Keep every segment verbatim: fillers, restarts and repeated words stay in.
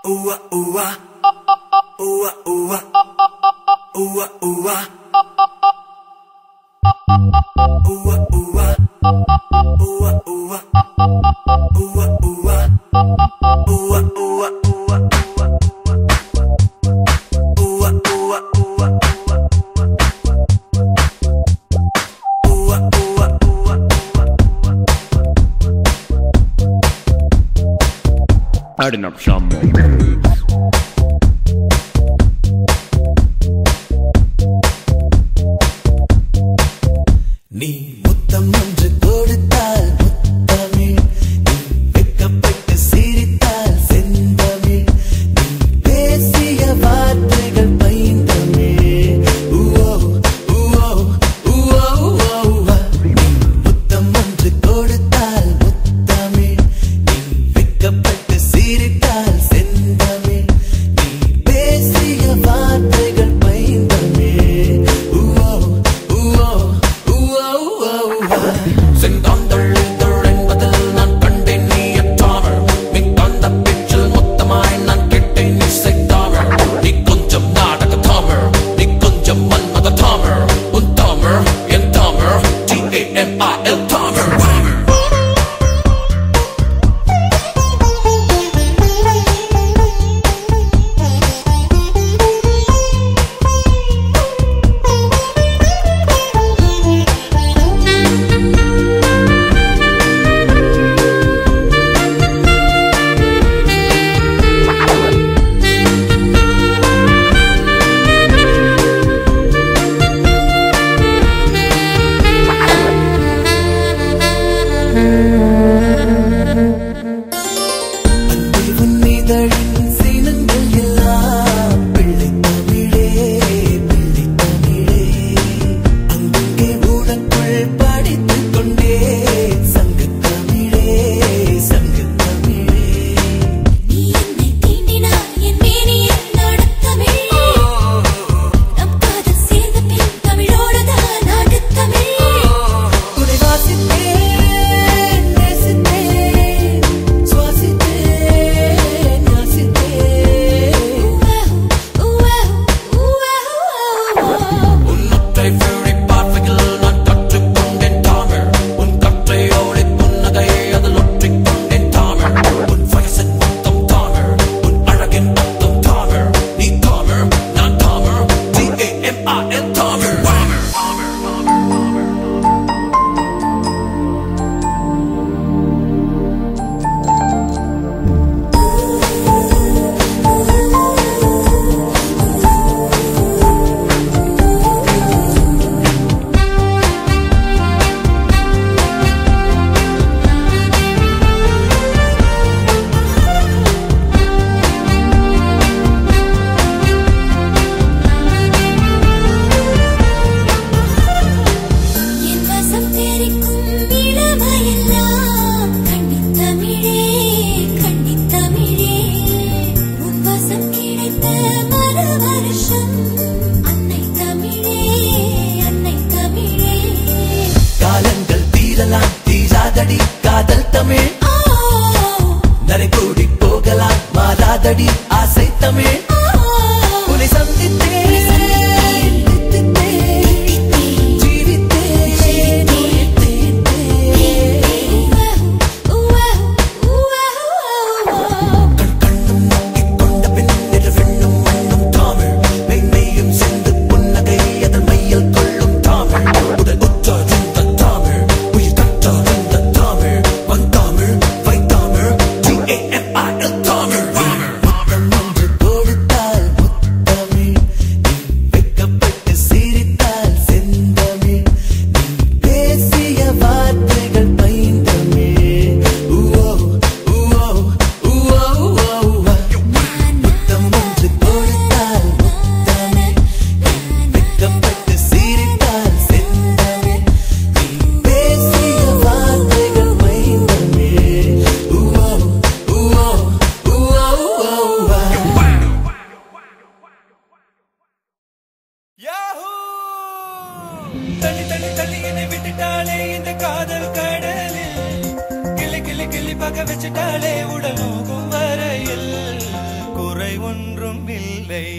Adding up some more.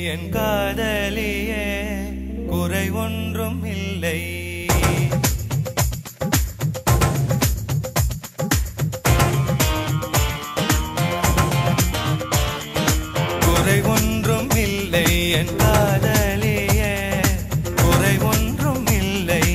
என் காதலியே குறை ஒன்றும் இல்லை குறை ஒன்றும் இல்லை என் காதலியே குறை ஒன்றும் இல்லை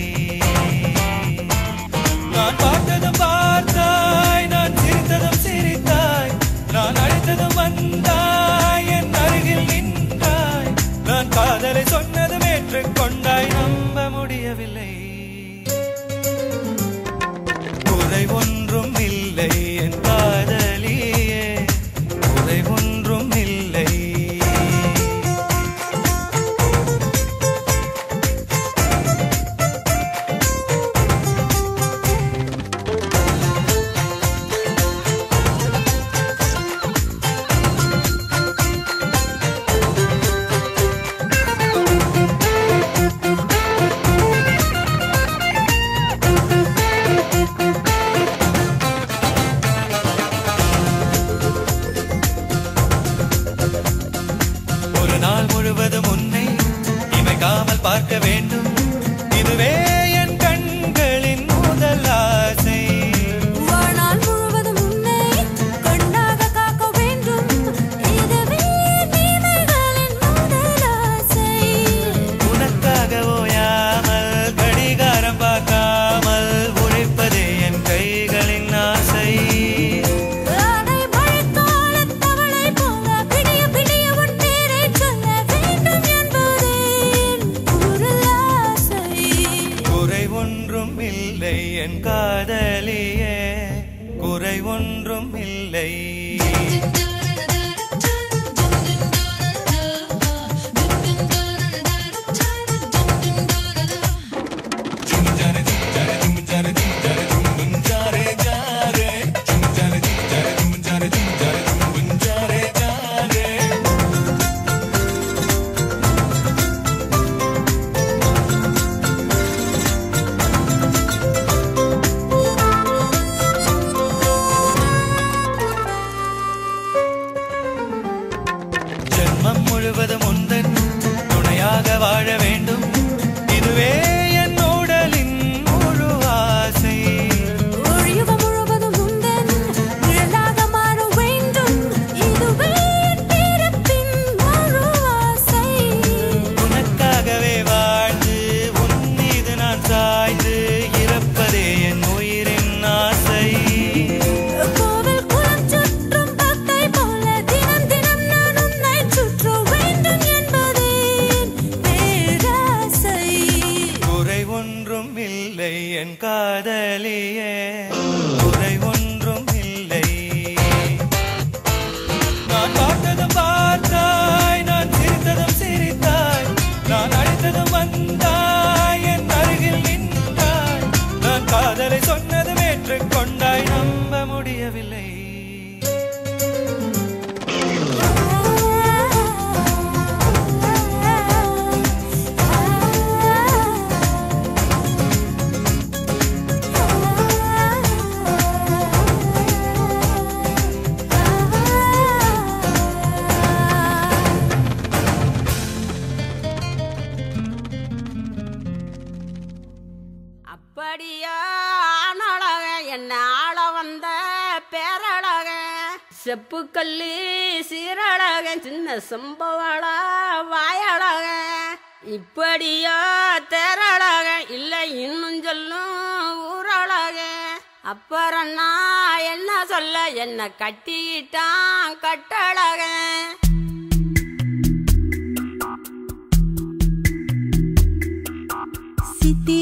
நான் பார்த்ததும் பார்த்தாய் நான் சிரித்ததும் சிரித்தாய் நான் அழைத்ததும் வந்தாய் என் அருகில் நின்றாய் நான் காதலை சொன்னதும் ஏற்றுக்கொண்டாய் நம்ப முடியவில்லை குறை ஒன்றும் இல்லை என் காதலியே குறை ஒன்றும் இல்லை பார்க்க வேண்டும் இதுவே என் கண்களின் முதல் ஆசை வாழ்நாள் முழுவதும் உன்னை கண்ணாக காக்க வேண்டும் இதுவே நினைவுகளின் முதல் ஆசை உனக்காக ஓயாமல் கடிகாரம் பார்க்காமல் உழைப்பதே என் கைகளின் ஆசை என் காதலியே குறை ஒன்றும் இல்லை முழுவதும் உந்தன் துணையாக வாழ வேண்டும் இதுவே என் உடலின் முழு ஆசை ஒழியுகம் முழுவதும் உந்தன் நிழலாக மாற வேண்டும் இதுவே என் பிறப்பின் முழு ஆசை உனக்காகவே வாழ்ந்து உன் மீது நான் சாய்ந்து இறப்பதே என் உயிரின் ஆசை கோவில் குளம் சுற்றும் பக்கை போல தினம் தினம் நான் உன்னை சுற்ற வேண்டும் என்பதே பேராசை குறை ஒன்றும் இல்லை என் காதலியே குறை ஒன்றும் இல்லை நான் பார்த்ததும் பார்த்தாய் நான் சிரித்ததும் சிரித்தாய் நான் அழைத்ததும் வந்தாய் என் அருகில் நின்றாய் நான் காதலை சொன்னதும் ஏற்றுக்கொண்டாய் நம்ப முடியவில்லை அப்படியா ஆனழக என்ன ஆள வந்த பேரழக செப்புக்கல்லி சீரழக சின்ன சம்பவள வாயழக இப்படியா தேரழக இல்லை இன்னும் சொல்லும் ஊரழக அப்புறம் நான் என்ன சொல்ல என்ன கட்டிக்கிட்டான் கட்டழக சித்தி